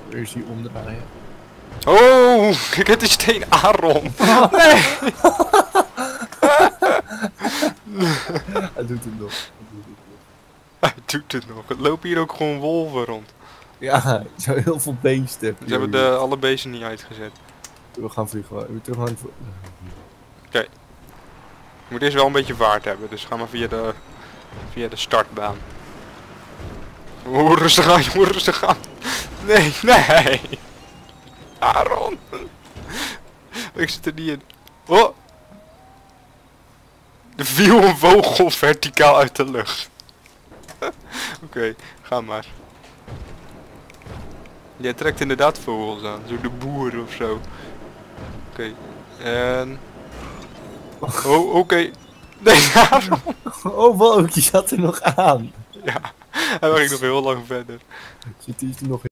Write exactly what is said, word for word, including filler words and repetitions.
Eerst die omdraaien. Oh, ik heb de steen Aaron. Nee. Hij doet het nog. Hij doet het nog. Het lopen hier ook gewoon wolven rond. Ja, zo heel veel beesten. Ze hebben de, alle beesten niet uitgezet. We gaan vliegen. We terug aan het... Oké. Je moet eerst wel een beetje vaart hebben, dus ga maar via de, via de startbaan. Oeh, rustig aan, jongen, rustig aan. Nee, nee. Aaron. Ik zit er niet in. Oh. Er viel een vogel verticaal uit de lucht. Oké, okay, ga maar. Jij trekt inderdaad vogels aan, zo de boer of zo. Oké, okay. en... Oh, oké. Okay. Nee, Aaron. Oh, wow, je zat er nog aan. Ja, hij ging nog heel lang verder. Zit hij nog